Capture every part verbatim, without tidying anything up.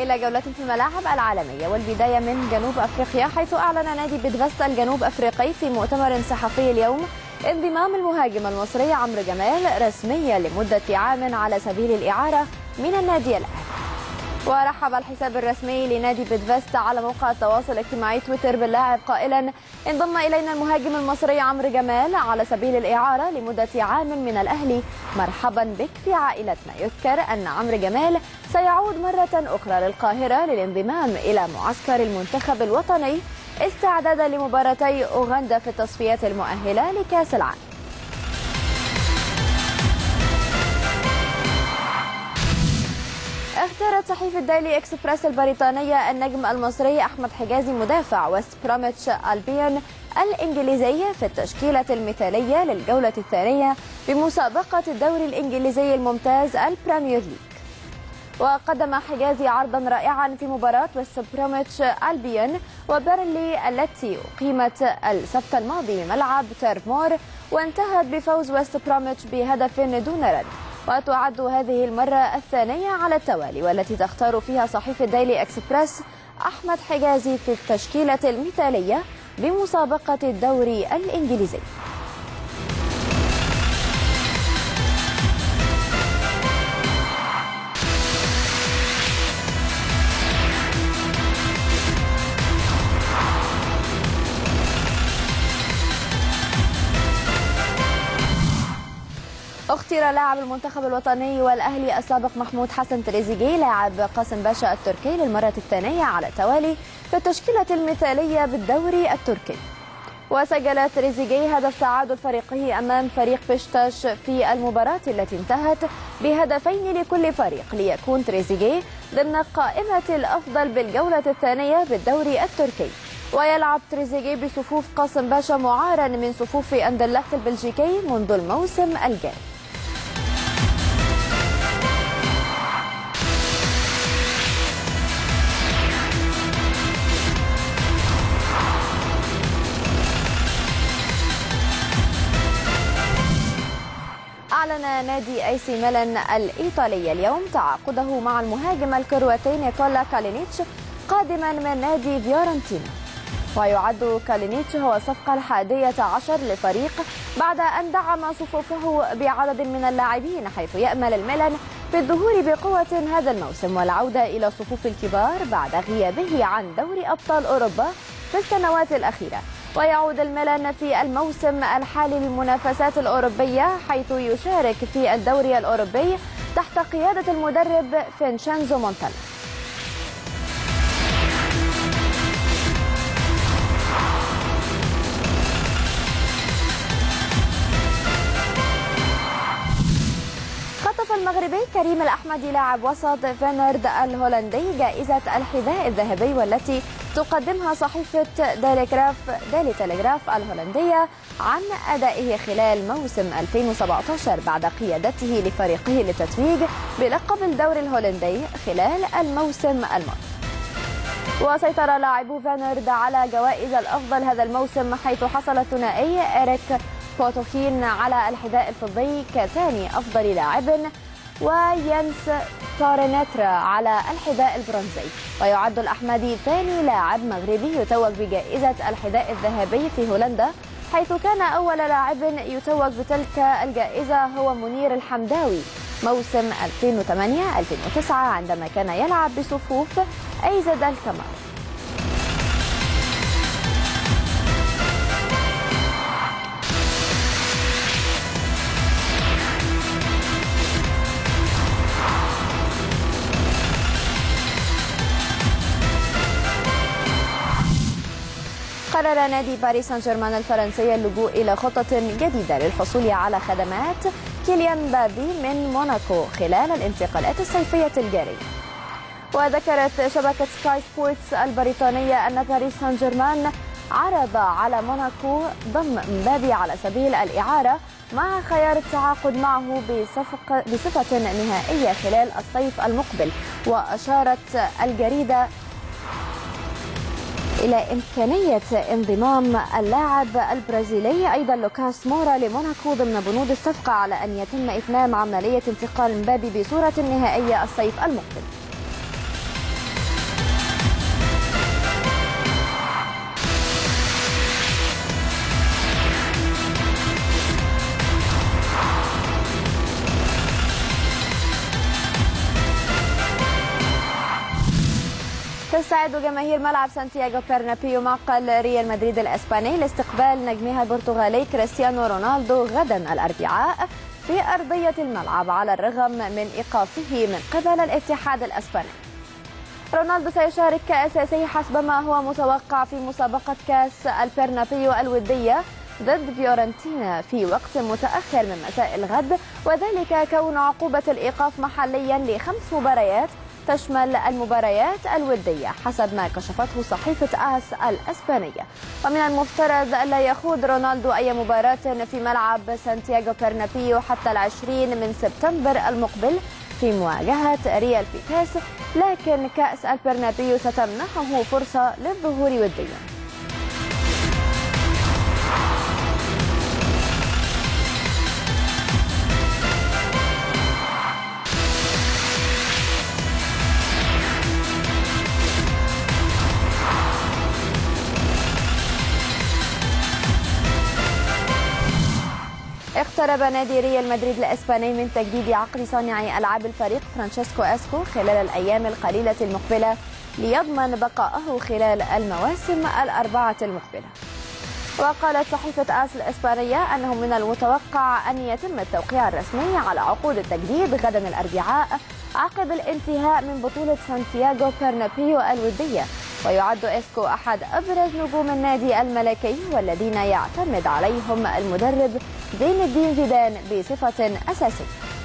إلى جولة في الملاعب العالمية، والبداية من جنوب أفريقيا، حيث أعلن نادي بيدفست الجنوب أفريقي في مؤتمر صحفي اليوم انضمام المهاجم المصري عمرو جمال رسميا لمدة عام على سبيل الإعارة من النادي الأهلي. ورحب الحساب الرسمي لنادي بيدفست على موقع التواصل الاجتماعي تويتر باللاعب قائلا: انضم إلينا المهاجم المصري عمرو جمال على سبيل الإعارة لمدة عام من الأهلي، مرحبا بك في عائلتنا. يذكر أن عمرو جمال سيعود مرة أخرى للقاهرة للانضمام إلى معسكر المنتخب الوطني استعدادا لمباراتي أوغندا في التصفيات المؤهلة لكأس العالم. اختارت صحيفة ديلي اكسبرس البريطانية النجم المصري أحمد حجازي مدافع ويست بروميتش ألبيون الإنجليزي في التشكيلة المثالية للجولة الثانية بمسابقة الدوري الإنجليزي الممتاز البريمير ليج. وقدم حجازي عرضا رائعا في مباراة ويست بروميتش ألبيون وبيرنلي التي أقيمت السبت الماضي بملعب تيرف مور، وانتهت بفوز ويست بروميتش بهدف دون رد. وتعد هذه المرة الثانية على التوالي والتي تختار فيها صحيفة ديلي اكسبرس أحمد حجازي في التشكيلة المثالية بمسابقة الدوري الإنجليزي. اختير لاعب المنتخب الوطني والأهلي السابق محمود حسن تريزيجيه لاعب قاسم باشا التركي للمرة الثانية على التوالي في التشكيلة المثالية بالدوري التركي. وسجل تريزيجيه هدف تعادل فريقه أمام فريق بشتاش في المباراة التي انتهت بهدفين لكل فريق، ليكون تريزيجيه ضمن قائمة الأفضل بالجولة الثانية بالدوري التركي. ويلعب تريزيجيه بصفوف قاسم باشا معارا من صفوف أندرلخت البلجيكي منذ الموسم الجاري. أعلن نادي اي سي ميلان الإيطالي اليوم تعاقده مع المهاجم الكرواتي نيكولا كالينيتش قادما من نادي فيورنتينا. ويعد كالينيتش هو الصفقة الحادية عشر للفريق بعد أن دعم صفوفه بعدد من اللاعبين، حيث يأمل الميلان في الظهور بقوة هذا الموسم والعودة إلى صفوف الكبار بعد غيابه عن دوري أبطال أوروبا في السنوات الأخيرة. ويعود الميلان في الموسم الحالي للمنافسات الأوروبية، حيث يشارك في الدوري الأوروبي تحت قيادة المدرب فينشينزو مونتالا. خطف المغربي كريم الأحمدي لاعب وسط فينرد الهولندي جائزة الحذاء الذهبي، والتي تقدمها صحيفة ديلي جراف ديلي تيليغراف الهولندية عن أدائه خلال موسم ألفين وسبعة عشر بعد قيادته لفريقه للتتويج بلقب الدوري الهولندي خلال الموسم الماضي. وسيطر لاعبو فينرد على جوائز الأفضل هذا الموسم، حيث حصل الثنائي إريك بوتوكين على الحذاء الفضي كثاني أفضل لاعب، وينس تورينيترا على الحذاء البرونزي. ويعد الأحمدي ثاني لاعب مغربي يتوج بجائزة الحذاء الذهبي في هولندا، حيث كان أول لاعب يتوج بتلك الجائزة هو منير الحمداوي موسم ألفين وثمانية ألفين وتسعة عندما كان يلعب بصفوف أيزد الكمار. قرر نادي باريس سان جيرمان الفرنسي اللجوء إلى خطة جديدة للحصول على خدمات كيليان مبابي من موناكو خلال الانتقالات الصيفية الجارية. وذكرت شبكة سكاي سبورتس البريطانية أن باريس سان جيرمان عرض على موناكو ضم مبابي على سبيل الإعارة مع خيار التعاقد معه بصفقة بصفة نهائية خلال الصيف المقبل. وأشارت الجريدة إلى إمكانية انضمام اللاعب البرازيلي أيضا لوكاس مورا لموناكو ضمن بنود الصفقة على أن يتم إتمام عملية انتقال مبابي بصورة نهائية الصيف المقبل. تستعد جماهير ملعب سانتياغو برنابيو معقل ريال مدريد الإسباني لاستقبال نجمها البرتغالي كريستيانو رونالدو غدا الأربعاء في أرضية الملعب على الرغم من إيقافه من قبل الاتحاد الإسباني. رونالدو سيشارك كأساسي حسب ما هو متوقع في مسابقة كأس البرنابيو الودية ضد فيورنتينا في وقت متأخر من مساء الغد، وذلك كون عقوبة الإيقاف محليا لخمس مباريات تشمل المباريات الودية حسب ما كشفته صحيفة آس الإسبانية. ومن المفترض ألا يخوض رونالدو أي مباراة في ملعب سانتياغو برنابيو حتى العشرين من سبتمبر المقبل في مواجهة ريال بيتيس، لكن كأس البرنابيو ستمنحه فرصة للظهور وديا. اقترب نادي ريال مدريد الإسباني من تجديد عقد صانع ألعاب الفريق فرانشيسكو إسكو خلال الأيام القليلة المقبلة ليضمن بقائه خلال المواسم الأربعة المقبلة. وقالت صحيفة آس الإسبانية أنه من المتوقع أن يتم التوقيع الرسمي على عقود التجديد غدا الأربعاء عقب الانتهاء من بطولة سانتياغو برنابيو الودية. ويعد إسكو أحد أبرز نجوم النادي الملكي والذين يعتمد عليهم المدرب زين الدين زيدان بصفة أساسية.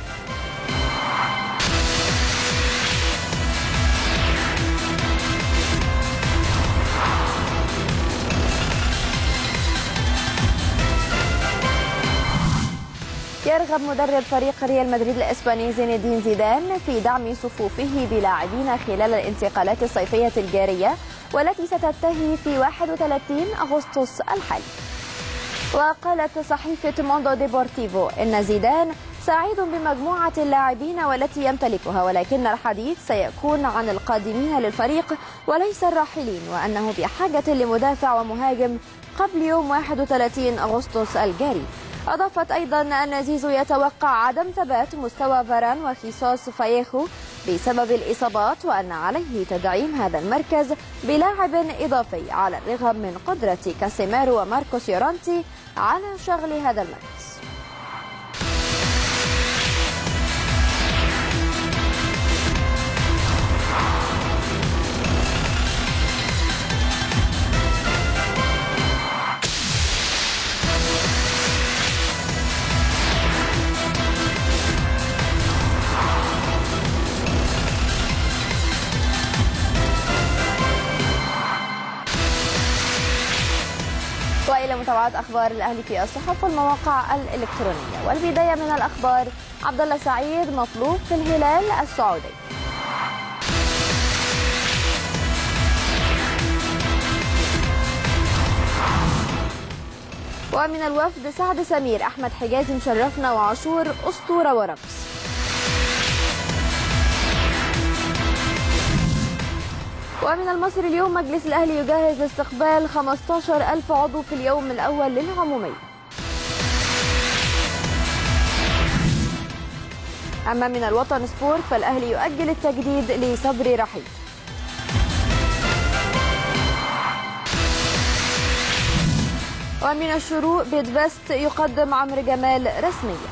يرغب مدرب فريق ريال مدريد الإسباني زين الدين زيدان في دعم صفوفه بلاعبين خلال الانتقالات الصيفية الجارية والتي ستنتهي في واحد وثلاثين أغسطس الحالي. وقالت صحيفة موندو ديبورتيفو إن زيدان سعيد بمجموعة اللاعبين والتي يمتلكها، ولكن الحديث سيكون عن القادمين للفريق وليس الراحلين، وأنه بحاجة لمدافع ومهاجم قبل يوم واحد وثلاثين أغسطس الجاري. أضافت أيضا أن زيزو يتوقع عدم ثبات مستوى فاران وخيسوس فايخو بسبب الإصابات، وأن عليه تدعيم هذا المركز بلاعب إضافي على الرغم من قدرة كاسيميرو وماركوس يورانتي على شغل هذا المركز. وإلى متابعة أخبار الأهلي في الصحف والمواقع الإلكترونية، والبداية من الأخبار. عبد الله سعيد مطلوب في الهلال السعودي. ومن الوفد سعد سمير، أحمد حجازي مشرفنا، وعاشور أسطورة ورمز. ومن المصري اليوم، مجلس الأهلي يجهز لاستقبال خمسة عشر ألف عضو في اليوم الأول للعمومية. أما من الوطن سبورت، فالأهلي يؤجل التجديد لصبري رحيل. ومن الشروق، بيتفست يقدم عمرو جمال رسميا.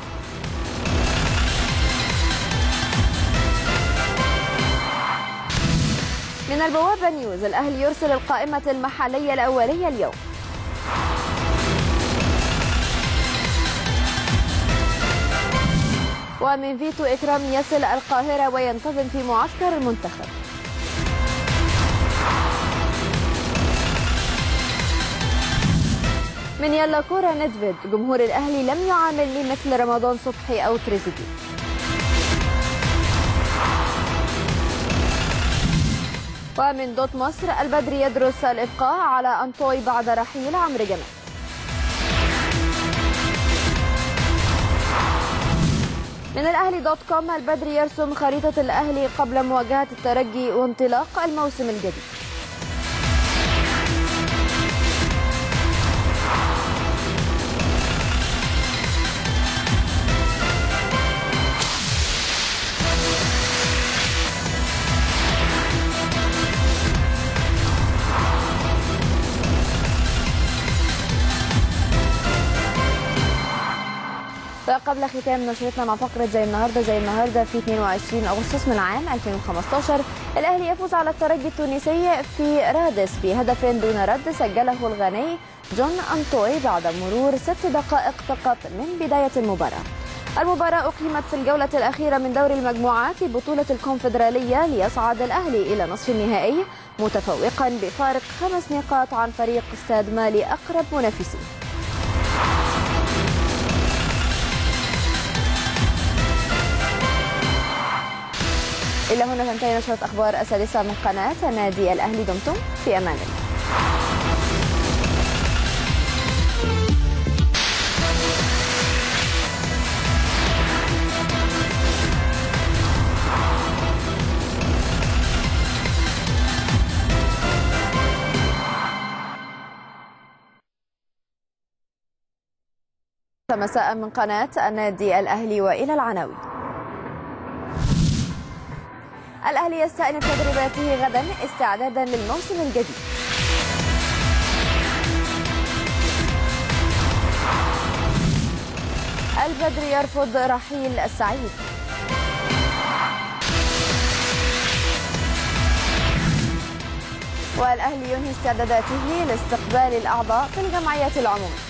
من البوابة نيوز، الأهلي يرسل القائمة المحلية الأولية اليوم. ومن فيتو، إكرام يصل القاهرة وينتظم في معسكر المنتخب. من يلا كورة ندفيد، جمهور الأهلي لم يعاملني مثل رمضان صبحي أو تريزيجيه. ومن دوت مصر، البدري يدرس الإبقاء على أنطوي بعد رحيل عمرو جمال. من الأهلي دوت كوم، البدري يرسم خريطة الأهلي قبل مواجهة الترجي وانطلاق الموسم الجديد. وقبل ختام نشرتنا مع فقرة زي النهارده زي النهارده في اثنين وعشرين أغسطس من عام ألفين وخمستاشر، الأهلي يفوز على الترجي التونسي في رادس بهدف دون رد سجله الغاني جون أنطوي بعد مرور ست دقائق فقط من بداية المباراة. المباراة أقيمت في الجولة الأخيرة من دوري المجموعات في بطولة الكونفدرالية ليصعد الأهلي إلى نصف النهائي متفوقا بفارق خمس نقاط عن فريق استاد مالي أقرب منافسيه. إلى هنا تنتهي نشرة أخبار السادسة من قناة النادي الأهلي. دمتم في أمان الله. مساء من قناة النادي الأهلي وإلى العناوين. الأهلي يستأنف تدريباته غدا استعدادا للموسم الجديد. البدر يرفض رحيل السعيد. والأهلي ينهي استعداداته لاستقبال الأعضاء في الجمعية العمومية.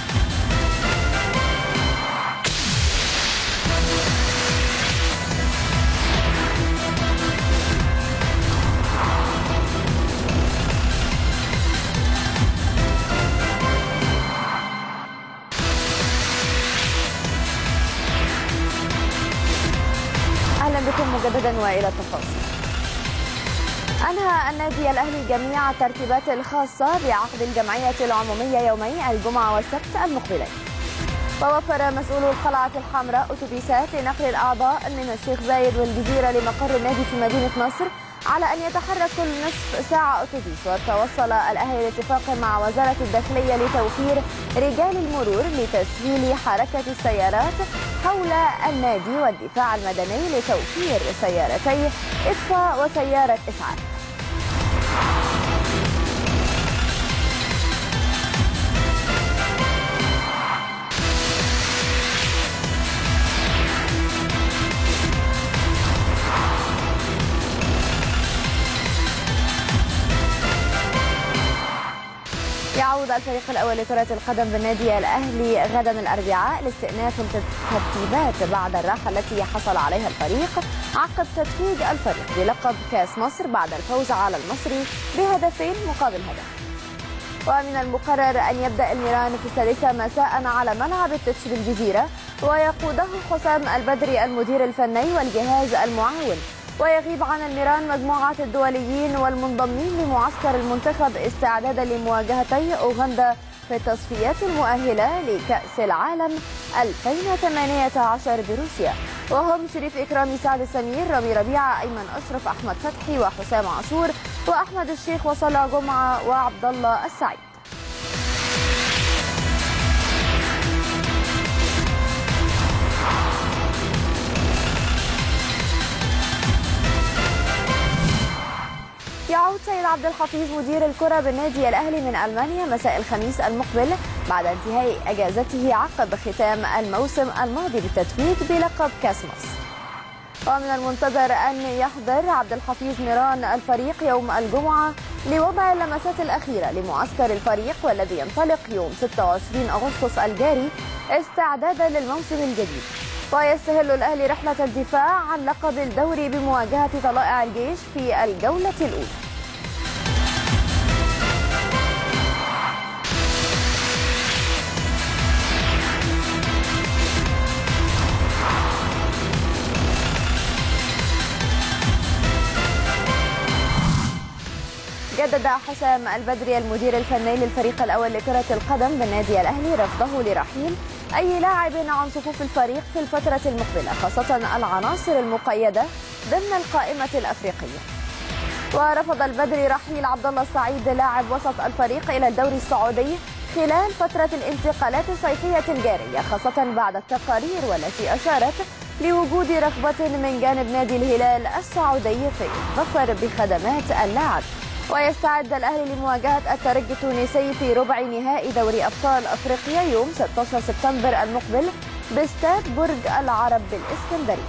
أهلا بكم مجددا وإلى التفاصيل. أنهى النادي الأهلي جميع الترتيبات الخاصة بعقد الجمعية العمومية يومي الجمعة والسبت المقبلين. ووفر مسؤولو القلعة الحمراء أتوبيسات لنقل الأعضاء من الشيخ زايد والجزيرة لمقر النادي في مدينة نصر على أن يتحرك كل نصف ساعة أتوبيس. وتوصل الأهلي لاتفاق مع وزارة الداخلية لتوفير رجال المرور لتسهيل حركة السيارات حول النادي والدفاع المدني لتوفير سيارتي إطفاء وسيارة إسعاف. يعود الفريق الأول لكرة القدم بالنادي الأهلي غدا الأربعاء لاستئناف الترتيبات بعد الراحة التي حصل عليها الفريق عقب تتويج الفريق بلقب كأس مصر بعد الفوز على المصري بهدفين مقابل هدف. ومن المقرر أن يبدأ الميران في السادسة مساء على ملعب التتش بالجزيرة ويقوده حسام البدري المدير الفني والجهاز المعاون. ويغيب عن الميران مجموعة الدوليين والمنضمين لمعسكر المنتخب استعدادا لمواجهتي أوغندا في التصفيات المؤهلة لكأس العالم ألفين وثمانية عشر بروسيا، وهم شريف إكرامي، سعد السمير، رامي ربيعة، أيمن أشرف، أحمد فتحي وحسام عاشور وأحمد الشيخ وصلاح جمعة وعبد الله السعيد. يعود سيد عبد الحفيظ مدير الكرة بالنادي الأهلي من ألمانيا مساء الخميس المقبل بعد انتهاء أجازته عقب ختام الموسم الماضي بالتتويج بلقب كأس مصر. ومن المنتظر أن يحضر عبد الحفيظ ميران الفريق يوم الجمعة لوضع اللمسات الأخيرة لمعسكر الفريق والذي ينطلق يوم ستة وعشرين أغسطس الجاري استعدادا للموسم الجديد. ويستهل الأهلي رحلة الدفاع عن لقب الدوري بمواجهة طلائع الجيش في الجولة الأولى. جدد حسام البدري المدير الفني للفريق الأول لكرة القدم بالنادي الأهلي رفضه لرحيل أي لاعب عن صفوف الفريق في الفترة المقبلة، خاصة العناصر المقيدة ضمن القائمة الأفريقية. ورفض البدري رحيل عبد الله السعيد لاعب وسط الفريق إلى الدوري السعودي خلال فترة الانتقالات الصيفية الجارية، خاصة بعد التقارير والتي أشارت لوجود رغبة من جانب نادي الهلال السعودي في الظفر بخدمات اللاعب. ويستعد الأهلي لمواجهة الترجي التونسي في ربع نهائي دوري أبطال أفريقيا يوم ستة عشر سبتمبر المقبل باستاد برج العرب بالإسكندرية.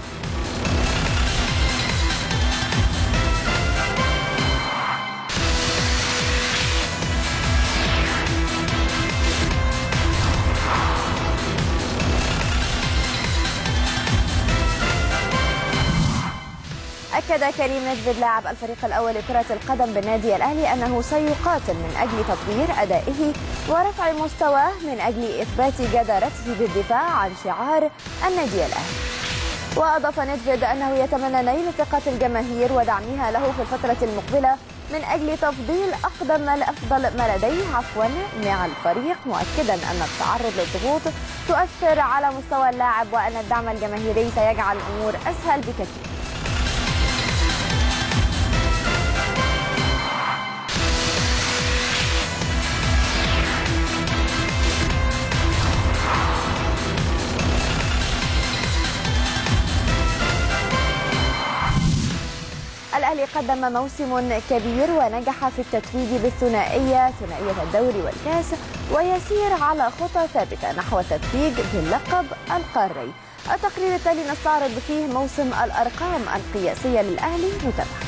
أكد كريم نيدفيد لاعب الفريق الأول لكرة القدم بالنادي الأهلي أنه سيقاتل من أجل تطوير أدائه ورفع مستواه من أجل إثبات جدارته بالدفاع عن شعار النادي الأهلي. وأضاف نيدفيد أنه يتمنى نيل ثقة الجماهير ودعمها له في الفترة المقبلة من أجل تفضيل أقدم الأفضل ما لديه عفوا مع الفريق، مؤكدا أن التعرض للضغوط تؤثر على مستوى اللاعب وأن الدعم الجماهيري سيجعل الأمور أسهل بكثير. الأهلي قدم موسم كبير ونجح في التتويج بالثنائية ثنائية الدوري والكاس، ويسير على خطى ثابتة نحو التتويج باللقب القاري. التقرير التالي نستعرض فيه موسم الأرقام القياسية للأهلي، نتابع.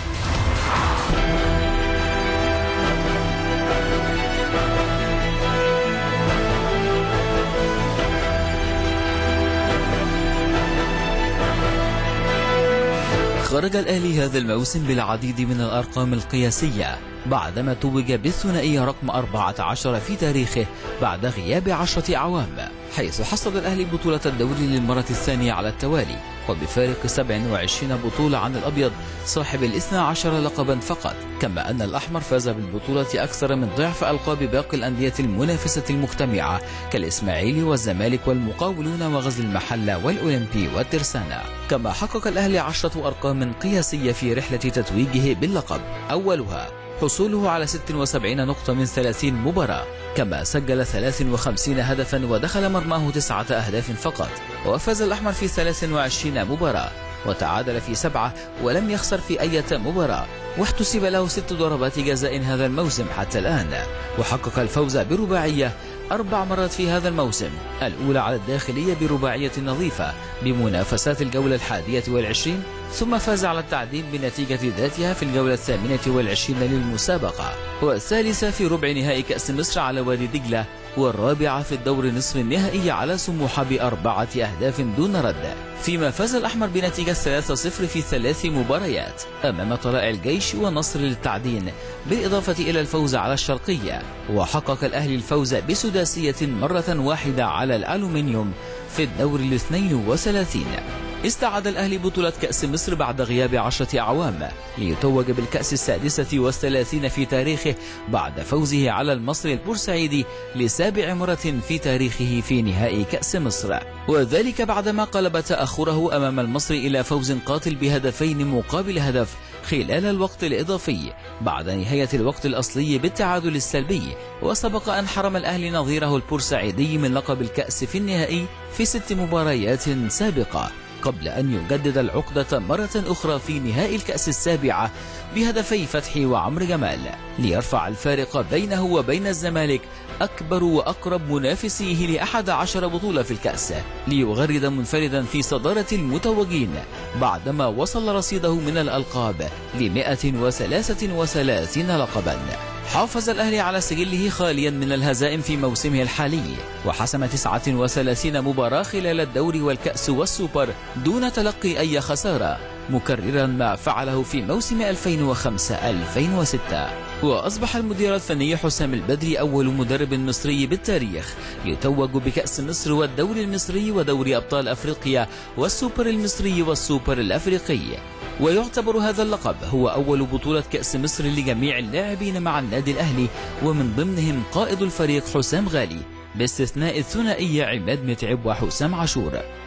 خرج الأهلي هذا الموسم بالعديد من الأرقام القياسية بعدما توج بالثنائية رقم أربعة عشر في تاريخه بعد غياب عشرة أعوام، حيث حصد الأهلي بطولة الدوري للمرة الثانية على التوالي وبفارق سبع وعشرين بطولة عن الأبيض صاحب الاثنى عشر لقبا فقط، كما أن الأحمر فاز بالبطولة أكثر من ضعف ألقاب باقي الأندية المنافسة المجتمعة كالإسماعيلي والزمالك والمقاولون وغزل المحلة والأولمبي والترسانة. كما حقق الأهلي عشرة أرقام قياسية في رحلة تتويجه باللقب، أولها حصوله على ست وسبعين نقطة من ثلاثين مباراة، كما سجل ثلاث وخمسين هدفا ودخل مرماه تسعة أهداف فقط، وفاز الأحمر في ثلاث وعشرين مباراة وتعادل في سبعة ولم يخسر في أي مباراة، واحتسب له ست ضربات جزاء هذا الموسم حتى الآن، وحقق الفوز برباعية أربع مرات في هذا الموسم، الأولى على الداخلية برباعية نظيفة بمنافسات الجولة الحادية والعشرين، ثم فاز على التعدين بنتيجة ذاتها في الجولة الثامنة والعشرين للمسابقة، والثالثة في ربع نهائي كأس مصر على وادي دجلة، والرابعة في الدور نصف النهائي على سموحة بأربعة أهداف دون رد، فيما فاز الأحمر بنتيجة ثلاثة صفر في ثلاث مباريات أمام طلائع الجيش والنصر للتعدين، بالإضافة إلى الفوز على الشرقية. وحقق الأهلي الفوز بسداسية مرة واحدة على الألومنيوم في الدور الاثنين وثلاثين. استعاد الأهلي بطولة كأس مصر بعد غياب عشرة أعوام ليتوج بالكأس السادسة والثلاثين في تاريخه بعد فوزه على المصري البورسعيدي لسابع مرة في تاريخه في نهائي كأس مصر، وذلك بعدما قلب تأخره أمام المصري إلى فوز قاتل بهدفين مقابل هدف خلال الوقت الإضافي بعد نهاية الوقت الأصلي بالتعادل السلبي. وسبق أن حرم الأهلي نظيره البورسعيدي من لقب الكأس في النهائي في ست مباريات سابقة، قبل أن يجدد العقدة مرة أخرى في نهائي الكأس السابعة بهدفي فتحي وعمر جمال ليرفع الفارق بينه وبين الزمالك أكبر وأقرب منافسيه لأحد عشر بطولة في الكأس، ليغرد منفردا في صدارة المتوجين بعدما وصل رصيده من الألقاب لمئة وثلاثة وثلاثين لقبا. حافظ الأهلي على سجله خاليا من الهزائم في موسمه الحالي، وحسم تسعة وثلاثين مباراة خلال الدوري والكأس والسوبر دون تلقي أي خسارة، مكررا ما فعله في موسم ألفين وخمسة ألفين وستة. وأصبح المدير الفني حسام البدري أول مدرب مصري بالتاريخ يتوج بكأس مصر والدوري المصري ودوري أبطال أفريقيا والسوبر المصري والسوبر الأفريقي، ويعتبر هذا اللقب هو أول بطولة كأس مصر لجميع اللاعبين مع النادي الأهلي، ومن ضمنهم قائد الفريق حسام غالي باستثناء الثنائي عماد متعب وحسام عاشور.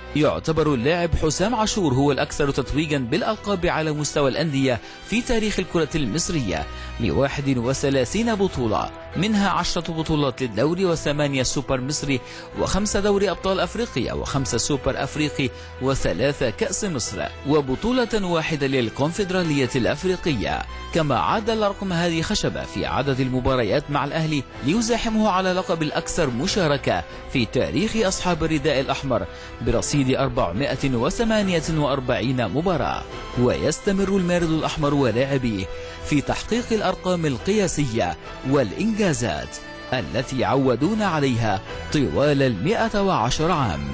يعتبر اللاعب حسام عاشور هو الأكثر تتويجا بالألقاب على مستوى الأندية في تاريخ الكرة المصرية بواحد وثلاثين بطولة، منها عشرة بطولات للدوري وثمانية سوبر مصري وخمسة دوري أبطال أفريقيا وخمسة سوبر أفريقي وثلاثة كأس مصر وبطولة واحدة للكونفدرالية الأفريقية. كما عاد رقم هذه خشبة في عدد المباريات مع الأهلي ليزاحمه على لقب الأكثر مشاركة في تاريخ أصحاب الرداء الأحمر برصيد أربعمائة وثمانية وأربعين مباراة. ويستمر المارد الأحمر ولاعبيه في تحقيق الأرقام القياسية والإنجازات التي عودونا عليها طوال المئة وعشر عام.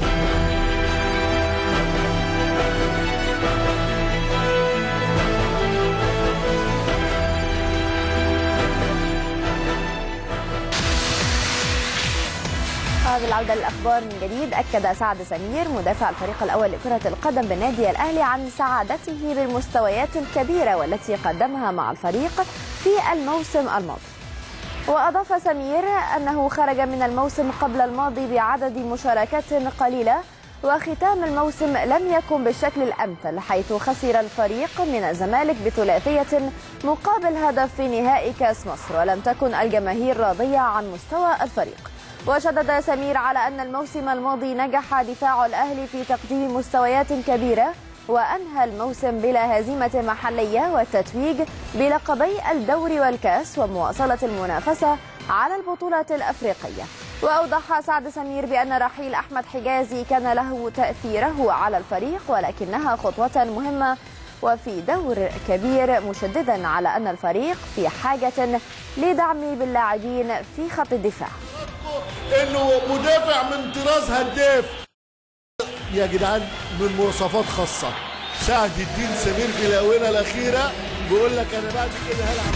بالعودة للأخبار من جديد، أكد سعد سمير مدافع الفريق الأول لكرة القدم بالنادي الأهلي عن سعادته بالمستويات الكبيرة والتي قدمها مع الفريق في الموسم الماضي. وأضاف سمير أنه خرج من الموسم قبل الماضي بعدد مشاركات قليلة، وختام الموسم لم يكن بالشكل الأمثل حيث خسر الفريق من الزمالك بثلاثية مقابل هدف في نهائي كأس مصر، ولم تكن الجماهير راضية عن مستوى الفريق. وشدد سمير على أن الموسم الماضي نجح دفاع الأهلي في تقديم مستويات كبيرة، وأنهى الموسم بلا هزيمة محلية والتتويج بلقبي الدوري والكأس ومواصلة المنافسة على البطولة الأفريقية. وأوضح سعد سمير بأن رحيل أحمد حجازي كان له تأثيره على الفريق، ولكنها خطوة مهمة وفي دور كبير، مشددا على أن الفريق في حاجة لدعم باللاعبين في خط الدفاع. انه مدافع من طراز هداف يا جدعان من مواصفات خاصه. سعد الدين سمير في الاونه الاخيره بيقول لك انا بعد كده هلعب.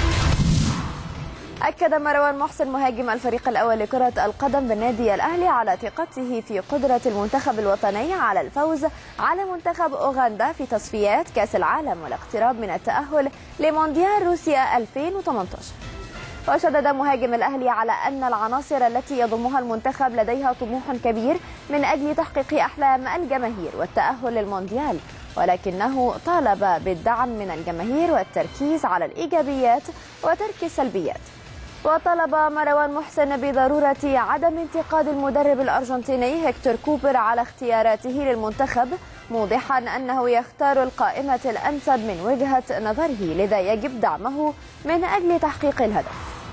أكد مروان محسن مهاجم الفريق الأول لكرة القدم بالنادي الأهلي على ثقته في قدرة المنتخب الوطني على الفوز على منتخب أوغندا في تصفيات كأس العالم والاقتراب من التأهل لمونديال روسيا ألفين وثمانية عشر. وشدد مهاجم الأهلي على أن العناصر التي يضمها المنتخب لديها طموح كبير من أجل تحقيق أحلام الجماهير والتأهل للمونديال، ولكنه طالب بالدعم من الجماهير والتركيز على الإيجابيات وترك السلبيات. وطلب مروان محسن بضرورة عدم انتقاد المدرب الأرجنتيني هيكتور كوبر على اختياراته للمنتخب، موضحا أنه يختار القائمة الأنسب من وجهة نظره، لذا يجب دعمه من أجل تحقيق الهدف.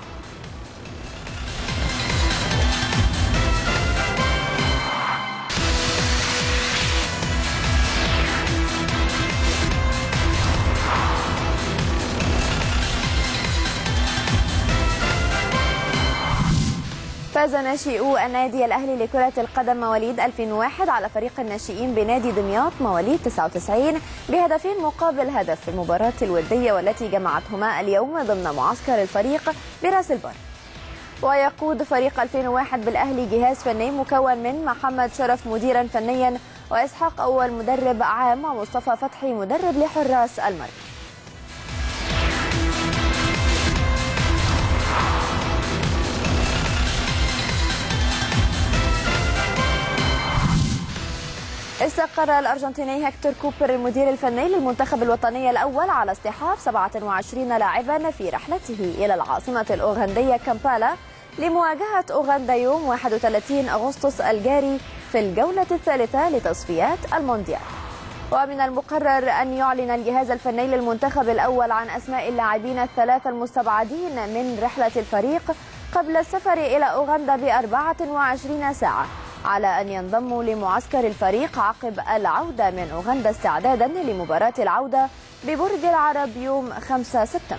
فاز ناشئو النادي الأهلي لكرة القدم مواليد ألفين وواحد على فريق الناشئين بنادي دمياط مواليد تسعة وتسعين بهدفين مقابل هدف في المباراة الودية والتي جمعتهما اليوم ضمن معسكر الفريق براس البر. ويقود فريق ألفين وواحد بالأهلي جهاز فني مكون من محمد شرف مديرا فنيا وإسحاق أول مدرب عام ومصطفى فتحي مدرب لحراس المرمى. استقر الأرجنتيني هيكتور كوبر المدير الفني للمنتخب الوطني الأول على اصطحاب سبعة وعشرين لاعبا في رحلته إلى العاصمة الأوغندية كامبالا لمواجهة أوغندا يوم واحد وثلاثين أغسطس الجاري في الجولة الثالثة لتصفيات المونديال. ومن المقرر أن يعلن الجهاز الفني للمنتخب الأول عن أسماء اللاعبين الثلاثة المستبعدين من رحلة الفريق قبل السفر إلى أوغندا بأربعة وعشرين ساعة، على أن ينضموا لمعسكر الفريق عقب العودة من أوغندا استعدادا لمباراة العودة ببرج العرب يوم خمسة سبتمبر.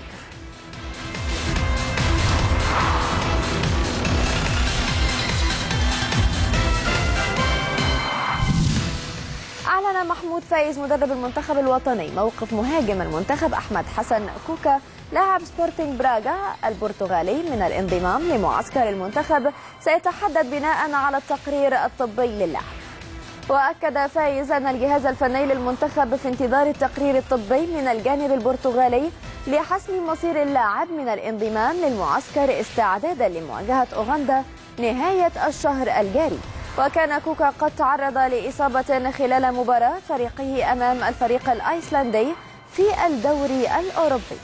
أعلن محمود فايز مدرب المنتخب الوطني موقف مهاجم المنتخب أحمد حسن كوكا لاعب سبورتينغ براغا البرتغالي من الانضمام لمعسكر المنتخب، سيتحدد بناء على التقرير الطبي للاعب. وأكد فايز أن الجهاز الفني للمنتخب في انتظار التقرير الطبي من الجانب البرتغالي لحسم مصير اللاعب من الانضمام للمعسكر استعدادا لمواجهة أوغندا نهاية الشهر الجاري، وكان كوكا قد تعرض لإصابة خلال مباراة فريقه أمام الفريق الأيسلندي في الدوري الأوروبي.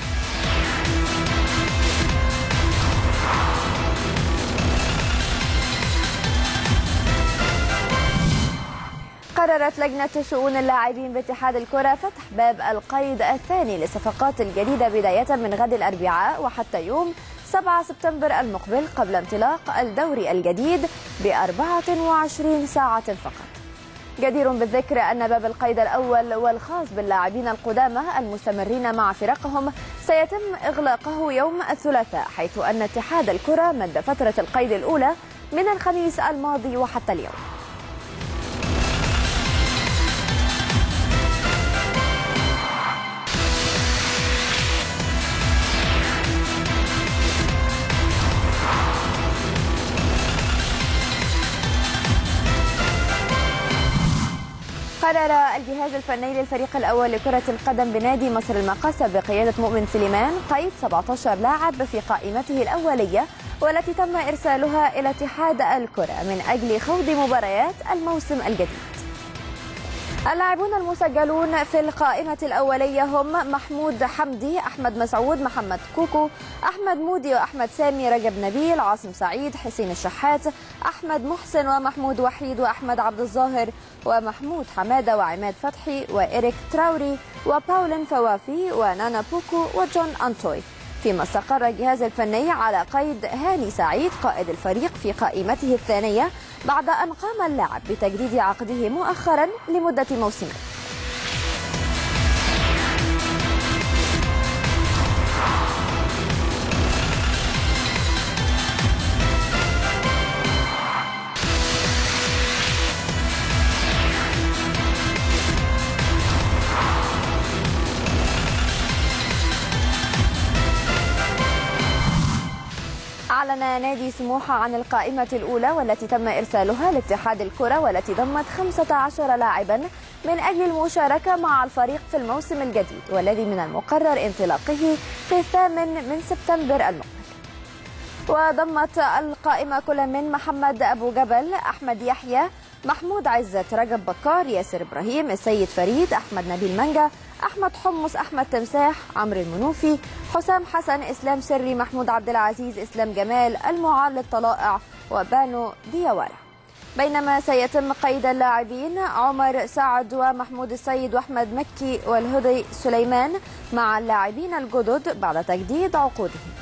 قررت لجنة شؤون اللاعبين باتحاد الكرة فتح باب القيد الثاني للصفقات الجديدة بداية من غد الأربعاء وحتى يوم سبعة سبتمبر المقبل قبل انطلاق الدوري الجديد ب أربعة وعشرين ساعة فقط. جدير بالذكر أن باب القيد الأول والخاص باللاعبين القدامى المستمرين مع فرقهم سيتم إغلاقه يوم الثلاثاء، حيث أن اتحاد الكرة مد فترة القيد الأولى من الخميس الماضي وحتى اليوم. قرر الجهاز الفني للفريق الأول لكرة القدم بنادي مصر المقاصة بقيادة مؤمن سليمان قيد سبعة عشر لاعب في قائمته الأولية، والتي تم إرسالها إلى اتحاد الكرة من أجل خوض مباريات الموسم الجديد. اللاعبون المسجلون في القائمة الأولية هم محمود حمدي، أحمد مسعود، محمد كوكو، أحمد مودي وأحمد سامي، رجب نبيل، عاصم سعيد، حسين الشحات، أحمد محسن ومحمود وحيد وأحمد عبد الظاهر ومحمود حمادة وعماد فتحي وإيريك تراوري وباولين فوافي ونانا بوكو وجون أنتوي، فيما استقر الجهاز الفني على قيد هاني سعيد قائد الفريق في قائمته الثانية بعد أن قام اللاعب بتجديد عقده مؤخرا لمدة موسمين. أعلن نادي سموحة عن القائمة الأولى والتي تم إرسالها لاتحاد الكرة، والتي ضمت خمسة عشر لاعبا من أجل المشاركة مع الفريق في الموسم الجديد، والذي من المقرر انطلاقه في الثامن من سبتمبر المقبل. وضمت القائمة كل من محمد أبو جبل، أحمد يحيى، محمود عزت، رجب بكار، ياسر إبراهيم، السيد فريد، أحمد نبيل منجا، أحمد حمص، أحمد تمساح، عمرو المنوفي، حسام حسن، إسلام سري، محمود عبد العزيز، إسلام جمال، المعلق طلائع وبانو ديوارا. بينما سيتم قيد اللاعبين عمر سعد ومحمود السيد وأحمد مكي والهدي سليمان مع اللاعبين الجدد بعد تجديد عقودهم.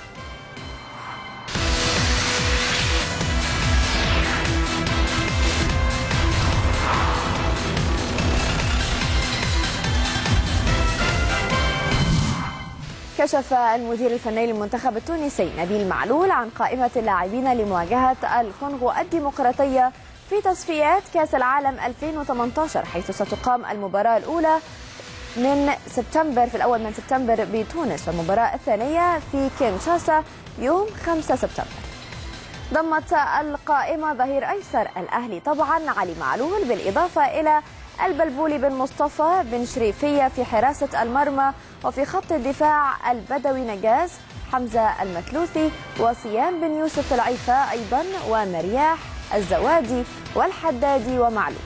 كشف المدير الفني للمنتخب التونسي نبيل معلول عن قائمة اللاعبين لمواجهة الكونغو الديمقراطية في تصفيات كأس العالم ألفين وثمانية عشر، حيث ستقام المباراة الأولى من سبتمبر في الأول من سبتمبر بتونس، والمباراة الثانية في كينشاسا يوم خمسة سبتمبر. ضمت القائمة ظهير أيسر الأهلي طبعا علي معلول، بالإضافة إلى البلبولي بن مصطفى بن شريفية في حراسة المرمى، وفي خط الدفاع البدوي نجاز، حمزة المثلوثي وصيام بن يوسف العيفة أيضا، ومرياح الزوادي والحدادي ومعلول.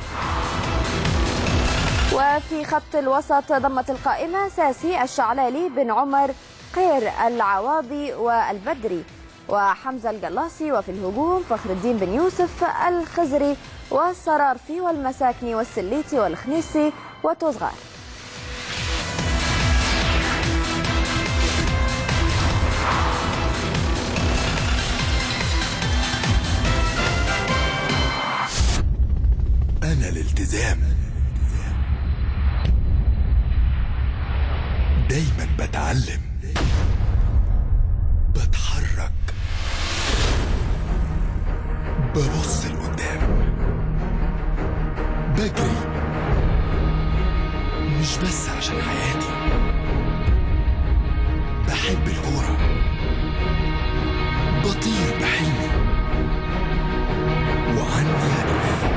وفي خط الوسط ضمت القائمة ساسي، الشعلالي، بن عمر، قير العواضي والبدري وحمزة الجلاصي. وفي الهجوم فخر الدين بن يوسف، الخزري والسرارفي والمساكني والسليتي والخنيسي وتوزغار. أنا الالتزام دايما بتعلم، بتحرك، ببص لقدام، بجري، مش بس عشان حياتي، بحب الكورة، بطير بحلمي، وعندي هدف.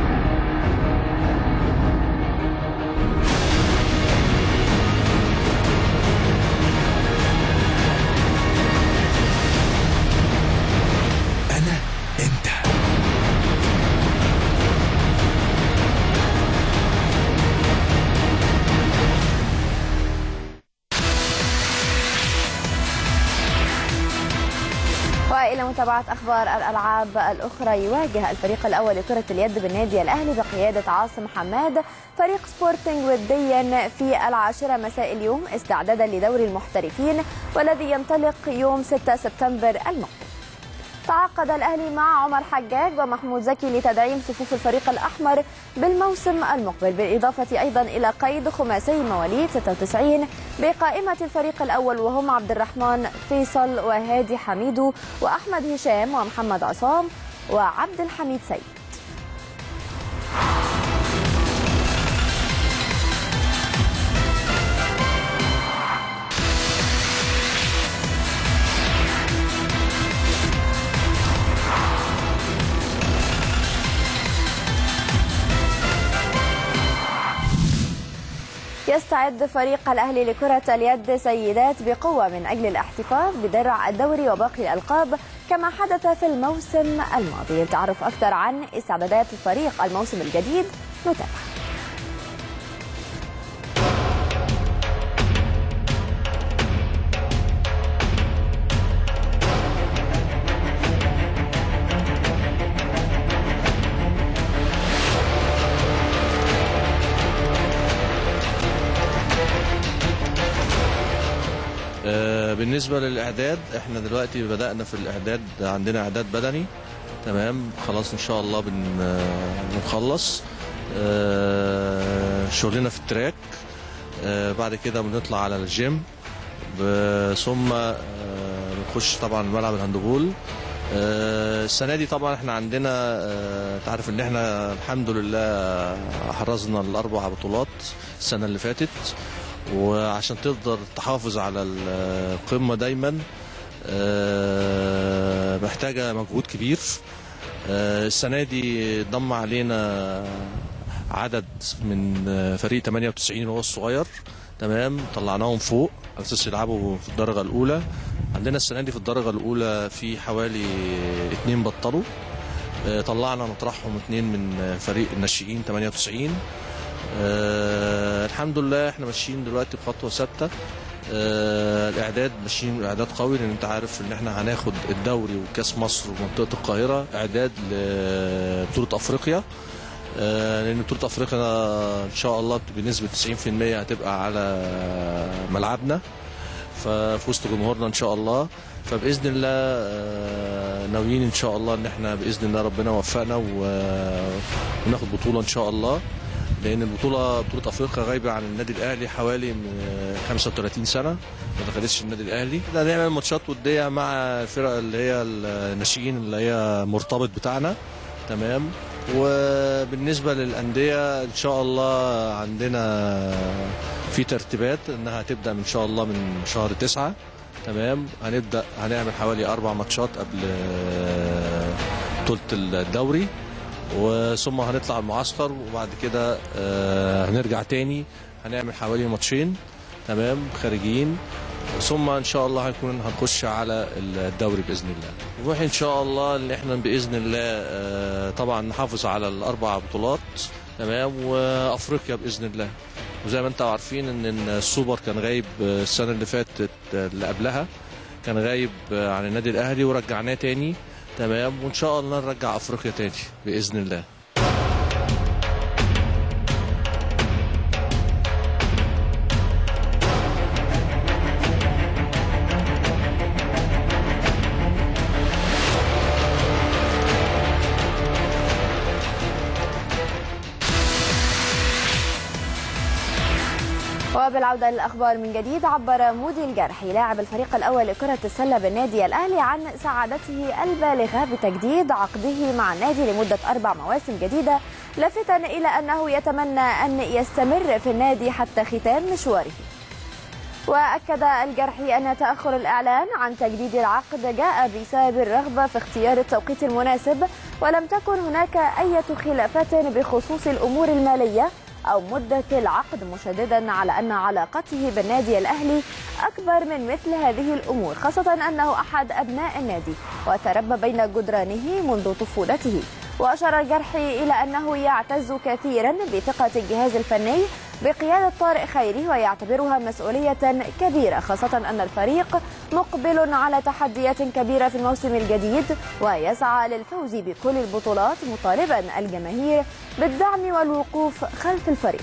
وإلى متابعة أخبار الألعاب الأخرى، يواجه الفريق الأول لكرة اليد بالنادي الأهلي بقيادة عاصم حماد فريق سبورتنج وديا في العاشرة مساء اليوم استعدادا لدوري المحترفين والذي ينطلق يوم ستة سبتمبر المقبل. تعاقد الأهلي مع عمر حجاج ومحمود زكي لتدعيم صفوف الفريق الأحمر بالموسم المقبل، بالإضافة أيضا إلى قيد خماسي مواليد ستة وتسعين بقائمة الفريق الأول وهم عبد الرحمن فيصل وهادي حميدو وأحمد هشام ومحمد عصام وعبد الحميد سيد. يستعد فريق الأهلي لكرة اليد سيدات بقوة من أجل الاحتفاظ بدرع الدوري وباقي الألقاب كما حدث في الموسم الماضي. للتعرف أكثر عن استعدادات الفريق الموسم الجديد نتابع. بالنسبة للإعداد احنا دلوقتي بدأنا في الإعداد، عندنا إعداد بدني تمام خلاص إن شاء الله بنخلص شغلنا في التراك، بعد كده بنطلع على الجيم ثم بنخش طبعا ملعب الهاندبول. السنة دي طبعا احنا عندنا تعرف ان احنا الحمد لله حرزنا الأربع بطولات السنة اللي فاتت، وعشان تقدر تحافظ على القمة دايما محتاجة مجهود كبير. السنة دي ضم علينا عدد من فريق ثمانية وتسعين وهو الصغير تمام، طلعناهم فوق على اساس يلعبوا في الدرجة الأولى. عندنا السنة دي في الدرجة الأولى في حوالي اتنين بطلوا، طلعنا مطرحهم اتنين من فريق الناشئين ثمانية وتسعين. آه الحمد لله احنا ماشيين دلوقتي بخطوه ثابته. آه الاعداد ماشيين اعداد قوي، لان انت عارف ان احنا هناخد الدوري وكاس مصر ومنطقه القاهره اعداد لبطوله افريقيا. آه لان بطوله افريقيا ان شاء الله بنسبه تسعين في المية هتبقى على ملعبنا ففي وسط جمهورنا ان شاء الله. فباذن الله آه ناويين ان شاء الله ان احنا باذن الله ربنا يوفقنا وناخد بطوله ان شاء الله، لان البطوله بطوله افريقيا غايبه عن النادي الاهلي حوالي خمسة وثلاثين سنه ما دخلتش النادي الاهلي. ده هنعمل ماتشات وديه مع الفرق اللي هي الناشئين اللي هي مرتبط بتاعنا تمام. وبالنسبه للانديه ان شاء الله عندنا في ترتيبات انها هتبدا ان شاء الله من شهر تسعة تمام. هنبدا هنعمل حوالي اربع ماتشات قبل بطوله الدوري، وثم هنطلع المعسكر، وبعد كده آه هنرجع تاني هنعمل حوالي ماتشين تمام خارجيين، ثم ان شاء الله هنكون هنخش على الدوري باذن الله. نروح ان شاء الله ان احنا باذن الله آه طبعا نحافظ على الاربع بطولات تمام، وافريقيا باذن الله. وزي ما انتم عارفين ان السوبر كان غايب السنه اللي فاتت اللي قبلها، كان غايب عن النادي الاهلي ورجعناه تاني تمام، وان شاء الله نرجع افريقيا تاني باذن الله. وبالعودة للأخبار من جديد، عبر مودي الجرحي لاعب الفريق الأول لكرة السلة بالنادي الأهلي عن سعادته البالغة بتجديد عقده مع النادي لمدة أربع مواسم جديدة، لافتا إلى أنه يتمنى أن يستمر في النادي حتى ختام مشواره. وأكد الجرحي أن تأخر الإعلان عن تجديد العقد جاء بسبب الرغبة في اختيار التوقيت المناسب، ولم تكن هناك أي خلافات بخصوص الأمور المالية أو مدة العقد، مشددا على أن علاقته بالنادي الأهلي أكبر من مثل هذه الأمور، خاصة أنه أحد أبناء النادي وتربى بين جدرانه منذ طفولته. وأشار الجرحي إلى أنه يعتز كثيرا بثقة الجهاز الفني بقيادة طارق خيري، ويعتبرها مسؤولية كبيرة، خاصة أن الفريق مقبل على تحديات كبيرة في الموسم الجديد، ويسعى للفوز بكل البطولات، مطالبا الجماهير بالدعم والوقوف خلف الفريق.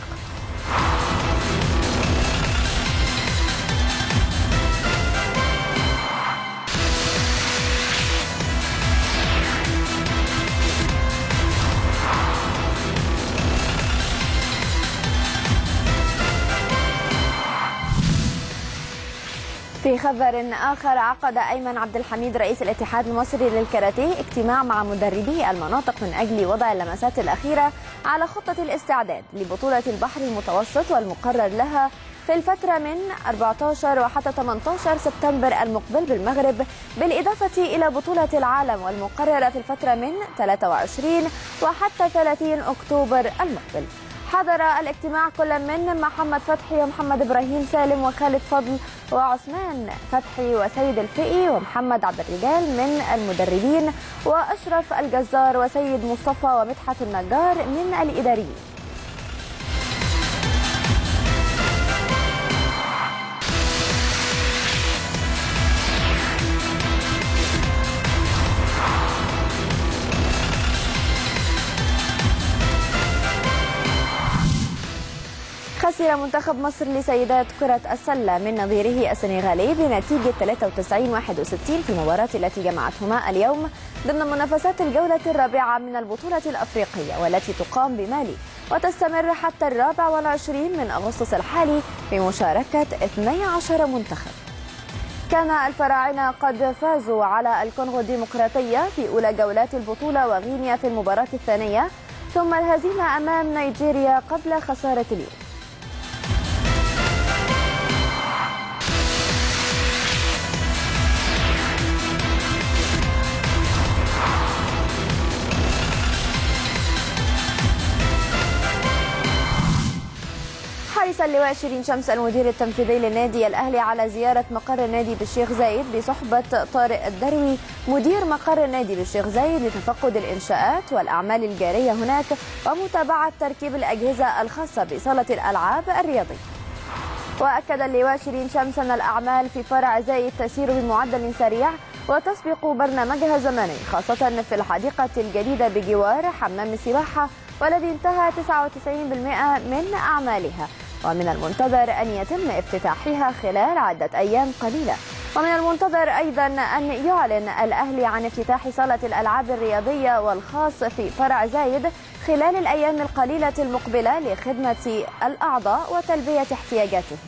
في خبر آخر، عقد أيمن عبد الحميد رئيس الاتحاد المصري للكاراتيه اجتماع مع مدربي المناطق من أجل وضع اللمسات الأخيرة على خطة الاستعداد لبطولة البحر المتوسط، والمقرر لها في الفترة من أربعة عشر وحتى ثمانية عشر سبتمبر المقبل بالمغرب، بالإضافة إلى بطولة العالم والمقررة في الفترة من ثلاثة وعشرين وحتى ثلاثين أكتوبر المقبل. حضر الاجتماع كل من محمد فتحي ومحمد إبراهيم سالم وخالد فضل وعثمان فتحي وسيد الفقي ومحمد عبد الرجال من المدربين، وأشرف الجزار وسيد مصطفى ومدحت النجار من الإداريين. خسر منتخب مصر لسيدات كرة السلة من نظيره السنغالي بنتيجة ثلاثة وتسعين واحد وستين في المباراة التي جمعتهما اليوم ضمن منافسات الجولة الرابعة من البطولة الأفريقية، والتي تقام بمالي وتستمر حتى الرابع والعشرين من أغسطس الحالي بمشاركة اثني عشر منتخب. كان الفراعنة قد فازوا على الكونغو الديمقراطية في أولى جولات البطولة وغينيا في المباراة الثانية، ثم الهزيمة أمام نيجيريا قبل خسارة اليوم. حرص اللواء شيرين شمس المدير التنفيذي للنادي الأهلي على زيارة مقر النادي بالشيخ زايد بصحبة طارق الدروي مدير مقر النادي بالشيخ زايد لتفقد الإنشاءات والأعمال الجارية هناك ومتابعة تركيب الأجهزة الخاصة بصالة الألعاب الرياضية. وأكد اللواء شيرين شمس أن الأعمال في فرع زايد تسير بمعدل سريع وتسبق برنامجها زمنيا، خاصة في الحديقة الجديدة بجوار حمام السباحة والذي انتهى تسعة وتسعين بالمئة من أعمالها، ومن المنتظر أن يتم افتتاحها خلال عدة أيام قليلة. ومن المنتظر أيضا أن يعلن الأهلي عن افتتاح صالة الألعاب الرياضية والخاص في فرع زايد خلال الأيام القليلة المقبلة لخدمة الأعضاء وتلبية احتياجاتهم.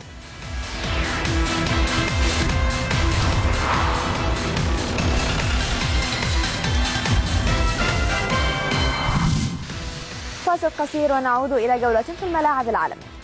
فاصل قصير ونعود إلى جولة في الملاعب العالمية.